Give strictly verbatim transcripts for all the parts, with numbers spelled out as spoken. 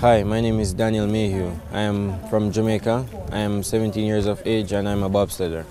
Hi, my name is Daniel Mayhew. I am from Jamaica. I am seventeen years of age and I'm a bobsledder.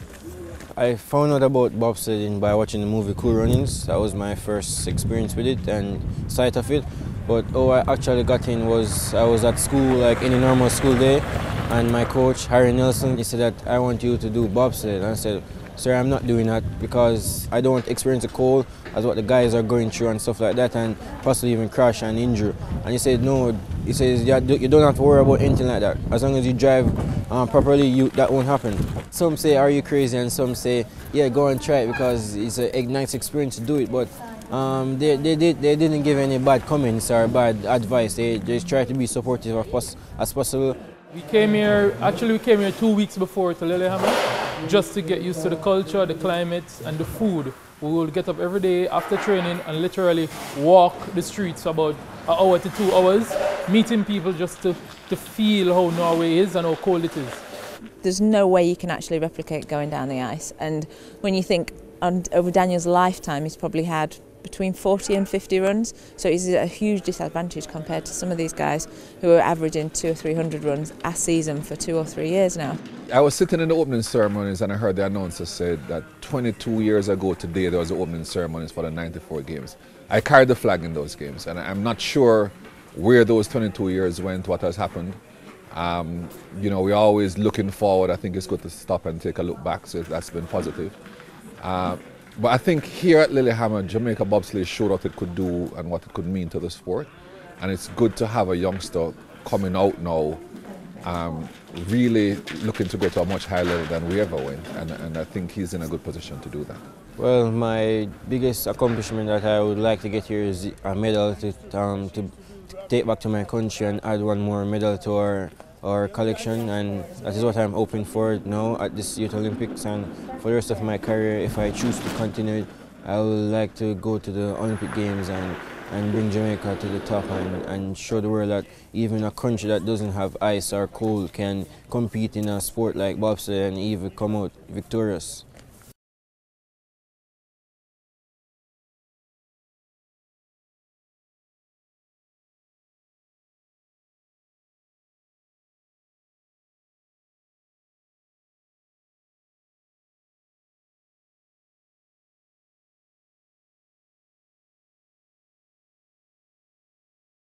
I found out about bobsledding by watching the movie Cool Runnings. That was my first experience with it and sight of it. But how I actually got in was I was at school like any normal school day, and my coach, Harry Nelson, he said that I want you to do bobsled. And I said, sir, I'm not doing that because I don't experience the cold as what the guys are going through and stuff like that, and possibly even crash and injure. And he said, no, he says, yeah, you don't have to worry about anything like that. As long as you drive um, properly, you, that won't happen. Some say, are you crazy? And some say, yeah, go and try it because it's a nice experience to do it. But um, they, they, they, they didn't give any bad comments or bad advice. They just tried to be supportive as, pos as possible. We came here, actually we came here two weeks before to Lillehammer, just to get used to the culture, the climate and the food. We will get up every day after training and literally walk the streets for about an hour to two hours, meeting people just to, to feel how Norway is and how cold it is. There's no way you can actually replicate going down the ice, and when you think on, over Daniel's lifetime he's probably had between forty and fifty runs, so it's a huge disadvantage compared to some of these guys who are averaging two or three hundred runs a season for two or three years now. I was sitting in the opening ceremonies and I heard the announcer said that twenty-two years ago today there was the opening ceremonies for the ninety-four games. I carried the flag in those games and I'm not sure where those twenty-two years went, what has happened. Um, you know, we're always looking forward. I think it's good to stop and take a look back, so that's been positive. Uh, But I think here at Lillehammer, Jamaica bobsleigh showed what it could do and what it could mean to the sport. And it's good to have a youngster coming out now, um, really looking to go to a much higher level than we ever went. And, and I think he's in a good position to do that. Well, my biggest accomplishment that I would like to get here is a medal to, um, to take back to my country and add one more medal to our our collection, and that is what I'm hoping for now at this Youth Olympics. And for the rest of my career, if I choose to continue, I would like to go to the Olympic Games and, and bring Jamaica to the top and, and show the world that even a country that doesn't have ice or cold can compete in a sport like bobsleigh and even come out victorious.